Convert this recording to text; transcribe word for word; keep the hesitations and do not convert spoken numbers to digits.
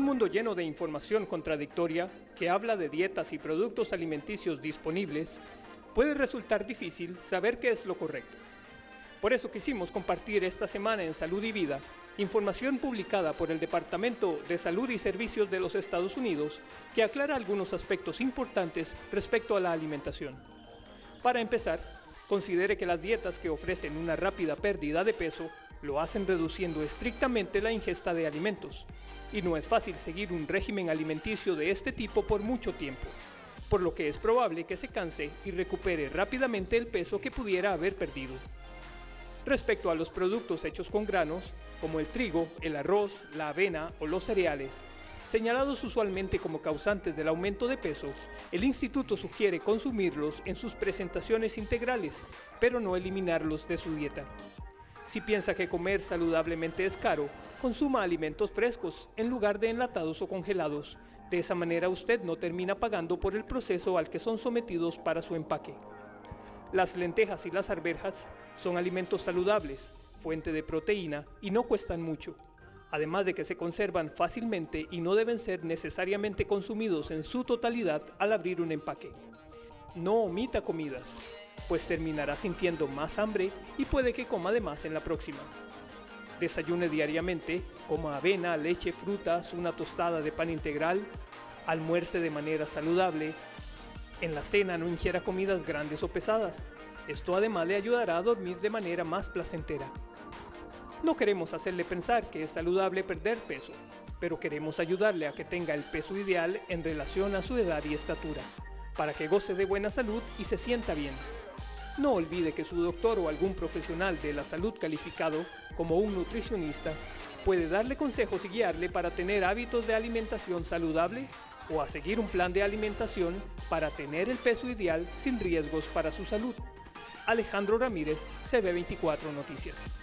mundo lleno de información contradictoria que habla de dietas y productos alimenticios disponibles, puede resultar difícil saber qué es lo correcto. Por eso quisimos compartir esta semana en Salud y Vida información publicada por el Departamento de Salud y Servicios de los Estados Unidos que aclara algunos aspectos importantes respecto a la alimentación. Para empezar, considere que las dietas que ofrecen una rápida pérdida de peso lo hacen reduciendo estrictamente la ingesta de alimentos, y no es fácil seguir un régimen alimenticio de este tipo por mucho tiempo, por lo que es probable que se canse y recupere rápidamente el peso que pudiera haber perdido. Respecto a los productos hechos con granos, como el trigo, el arroz, la avena o los cereales, señalados usualmente como causantes del aumento de peso, el instituto sugiere consumirlos en sus presentaciones integrales, pero no eliminarlos de su dieta. Si piensa que comer saludablemente es caro, consuma alimentos frescos en lugar de enlatados o congelados. De esa manera usted no termina pagando por el proceso al que son sometidos para su empaque. Las lentejas y las arvejas son alimentos saludables, fuente de proteína y no cuestan mucho, además de que se conservan fácilmente y no deben ser necesariamente consumidos en su totalidad al abrir un empaque. No omita comidas, pues terminará sintiendo más hambre y puede que coma de más en la próxima. Desayune diariamente, coma avena, leche, frutas, una tostada de pan integral, almuerce de manera saludable. En la cena no ingiera comidas grandes o pesadas. Esto además le ayudará a dormir de manera más placentera. No queremos hacerle pensar que es saludable perder peso, pero queremos ayudarle a que tenga el peso ideal en relación a su edad y estatura, para que goce de buena salud y se sienta bien. No olvide que su doctor o algún profesional de la salud calificado, como un nutricionista, puede darle consejos y guiarle para tener hábitos de alimentación saludable o a seguir un plan de alimentación para tener el peso ideal sin riesgos para su salud. Alejandro Ramírez, C B veinticuatro Noticias.